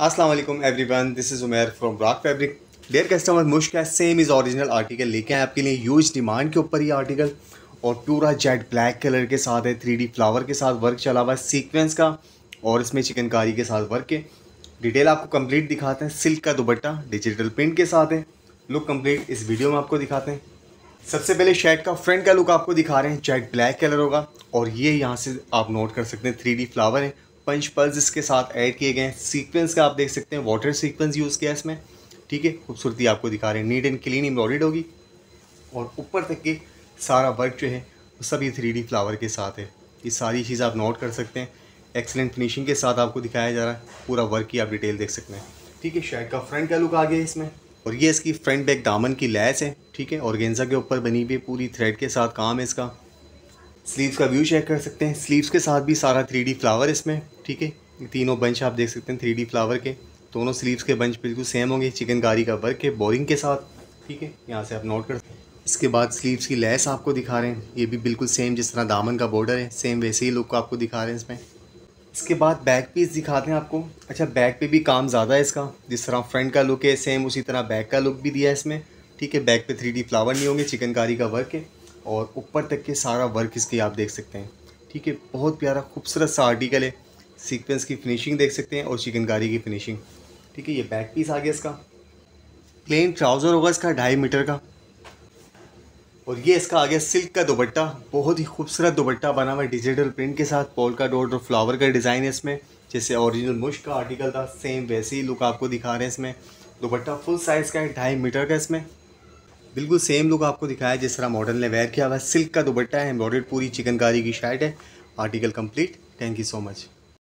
अस्सलाम वालेकुम everyone, this is Umair from Brak fabric. Dear customer, मुश्क है सेम इज़ ओरिजिनल आर्टिकल लेके आए आपके लिए ह्यूज डिमांड के ऊपर ये आर्टिकल, और पूरा जेट ब्लैक कलर के साथ है, 3D फ्लावर के साथ वर्क चला हुआ है सीक्वेंस का, और इसमें चिकनकारी के साथ वर्क है। डिटेल आपको कंप्लीट दिखाते हैं। सिल्क का दुपट्टा डिजिटल प्रिंट के साथ है। लुक कंप्लीट इस वीडियो में आपको दिखाते हैं। सबसे पहले शर्ट का फ्रंट का लुक आपको दिखा रहे हैं, जेट ब्लैक कलर होगा, और ये यहाँ से आप नोट कर सकते हैं 3D फ्लावर है, पंच पल्स इसके साथ ऐड किए गए हैं। सीक्वेंस का आप देख सकते हैं, वाटर सीक्वेंस यूज़ किया है इसमें। ठीक है, खूबसूरती आपको दिखा रहे हैं, नीट एंड क्लीन एम्ब्रॉयडर्ड होगी, और ऊपर तक के सारा वर्क जो है वो सभी 3D फ्लावर के साथ है। ये सारी चीज़ आप नोट कर सकते हैं। एक्सलेंट फिनिशिंग के साथ आपको दिखाया जा रहा है, पूरा वर्क की आप डिटेल देख सकते हैं। ठीक है, शर्ट का फ्रंट का लुक आ गया इसमें, और ये इसकी फ्रंट बैक दामन की लैस है। ठीक है, ऑर्गेन्जा के ऊपर बनी हुई पूरी थ्रेड के साथ काम है इसका। स्लीव्स का व्यू चेक कर सकते हैं, स्लीव्स के साथ भी सारा 3D फ्लावर इसमें। ठीक है, तीनों बंच आप देख सकते हैं 3D फ्लावर के, दोनों स्लीव्स के बंच बिल्कुल सेम होंगे। चिकनकारी का वर्क है बोरिंग के साथ। ठीक है, यहाँ से आप नोट कर सकते हैं। इसके बाद स्लीव्स की लेस आपको दिखा रहे हैं, ये भी बिल्कुल सेम जिस तरह दामन का बॉर्डर है, सेम वैसे ही लुक को आपको दिखा रहे हैं इसमें। इसके बाद बैक पीस दिखाते हैं आपको। अच्छा, बैक पे भी काम ज़्यादा है इसका, जिस तरह फ्रंट का लुक है सेम उसी तरह बैक का लुक भी दिया है इसमें। ठीक है, बैक पे 3D फ्लावर नहीं होंगे, चिकनकारी का वर्क है, और ऊपर तक के सारा वर्क इसकी आप देख सकते हैं। ठीक है, बहुत प्यारा खूबसूरत सा आर्टिकल है। सीक्वेंस की फिनिशिंग देख सकते हैं और चिकनकारी की फिनिशिंग। ठीक है, ये बैक पीस आ गया इसका। प्लेन ट्राउज़र होगा इसका 2.5 मीटर का, और ये इसका आ गया सिल्क का दुपट्टा। बहुत ही खूबसूरत दुपट्टा बना हुआ है डिजिटल प्रिंट के साथ, पोल्का डॉट और फ्लावर का डिज़ाइन है इसमें, जैसे ओरिजिनल मुश्क का आर्टिकल था सेम वैसे ही लुक आपको दिखा रहे हैं इसमें। दुपट्टा फुल साइज़ का है, 2.5 मीटर का इसमें, बिल्कुल सेम लुक आपको दिखाया जिस तरह मॉडल ने वेयर किया हुआ है। सिल्क का दुपट्टा है, एम्ब्रॉयडर्ड पूरी चिकनकारी की शर्ट है। Article complete. Thank you so much.